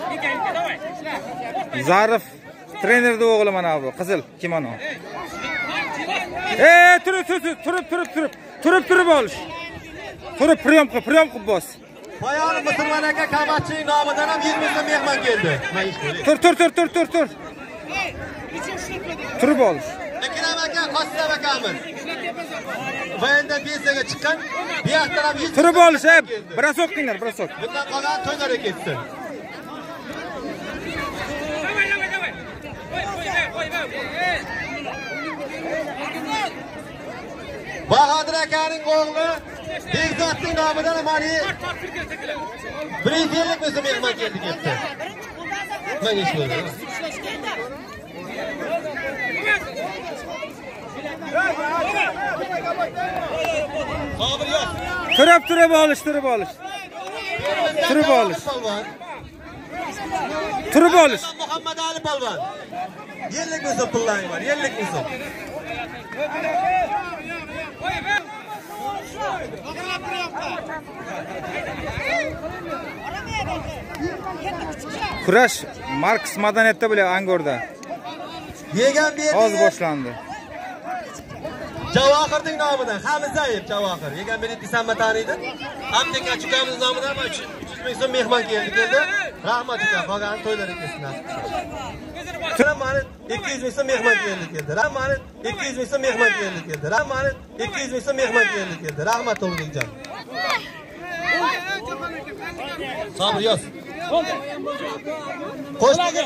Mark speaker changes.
Speaker 1: Zarif trenerdi o'g'li mana bu, qizil kimono. Turib olish. Turib priyom qilib bos.
Speaker 2: Poyoni Musulmon aka Kamatchining nomidan ham 20 ming mehmon keldi.
Speaker 1: Tur. Turib olish.
Speaker 2: Akram aka, Qosim akamiz. Vayndan pensiyaga chiqqan, bu yoqdan ham 100
Speaker 1: Turib olish, biroz o'qinglar.
Speaker 2: Bundan qolgan to'ylarga ketsin. Bahodir akaning o'g'li Bekzodning nomidan mani Brifelik o'zi mehmon keldi ketdi. Menga ish bo'ldi.
Speaker 1: Turib olish.
Speaker 2: Muhammad Ali polvon. Yerlik o'zi pullang var, yerlik o'zi.
Speaker 1: Kurash Marks madaniyatda bo'lar Angorda.
Speaker 2: Yegan berdi.
Speaker 1: Hozir boshlandi.
Speaker 2: Javohirning nomidan Hamizayev Javohir. Yegan berdi Samma taniydi. Hamdeka chukamiz nomidan 300 ming so'm mehmon keldi. Rahmat aka, qolgan to'ylar ketsin. Ramani 200 ming so'm mehmon keldi. Ramani 200 ming so'm mehmon keldi. Ramani 200 ming so'm mehmon keldi. Rahmat o'g'lingjon. Sabr yoz. Qo'shniga